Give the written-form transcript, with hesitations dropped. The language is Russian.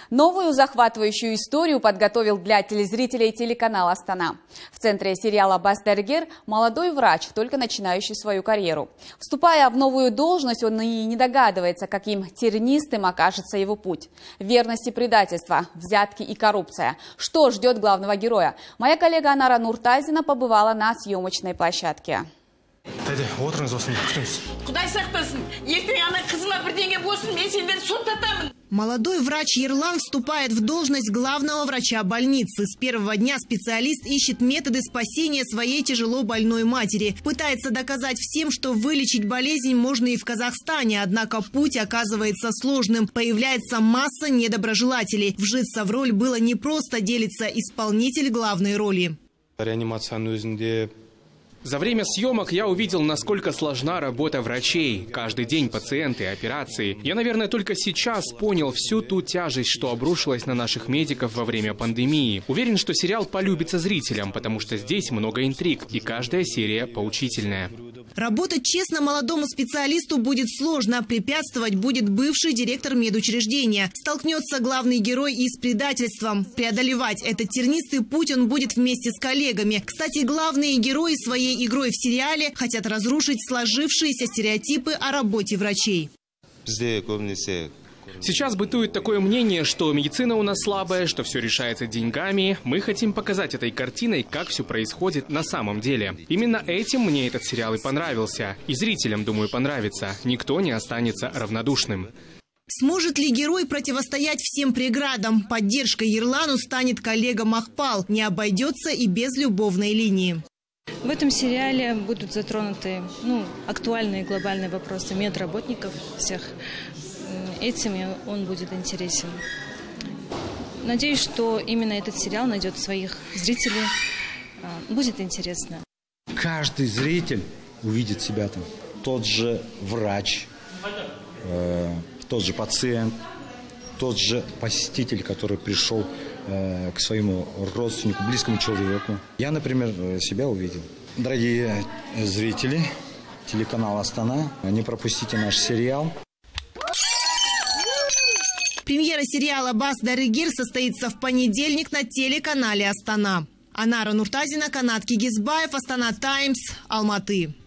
Новую захватывающую историю подготовил для телезрителей телеканал «Астана». В центре сериала «Бас Дарыгер» молодой врач, только начинающий свою карьеру. Вступая в новую должность, он и не догадывается, каким тернистым окажется его путь. Верность и предательство, взятки и коррупция. Что ждет главного героя? Моя коллега Анара Нуртазина побывала на съемочной площадке. Молодой врач Ерлан вступает в должность главного врача больницы. С первого дня специалист ищет методы спасения своей тяжело больной матери. Пытается доказать всем, что вылечить болезнь можно и в Казахстане. Однако путь оказывается сложным. Появляется масса недоброжелателей. Вжиться в роль было непросто, делится исполнитель главной роли. За время съемок я увидел, насколько сложна работа врачей. Каждый день пациенты, операции. Я, наверное, только сейчас понял всю ту тяжесть, что обрушилась на наших медиков во время пандемии. Уверен, что сериал полюбится зрителям, потому что здесь много интриг, и каждая серия поучительная. Работать честно молодому специалисту будет сложно. Препятствовать будет бывший директор медучреждения. Столкнется главный герой и с предательством. Преодолевать этот тернистый путь он будет вместе с коллегами. Кстати, главные герои своей игрой в сериале хотят разрушить сложившиеся стереотипы о работе врачей. Сейчас бытует такое мнение, что медицина у нас слабая, что все решается деньгами. Мы хотим показать этой картиной, как все происходит на самом деле. Именно этим мне этот сериал и понравился. И зрителям, думаю, понравится. Никто не останется равнодушным. Сможет ли герой противостоять всем преградам? Поддержкой Ерлану станет коллега Махпал. Не обойдется и без любовной линии. В этом сериале будут затронуты актуальные глобальные вопросы медработников всех. Этим он будет интересен. Надеюсь, что именно этот сериал найдет своих зрителей. Будет интересно. Каждый зритель увидит себя там. Тот же врач, тот же пациент, тот же посетитель, который пришел к своему родственнику, близкому человеку. Я, например, себя увидел. Дорогие зрители телеканала «Астана», не пропустите наш сериал. Премьера сериала «Бас Дарыгер» состоится в понедельник на телеканале «Астана». Анара Нуртазина, Канат Кигизбаев, Астана Таймс, Алматы.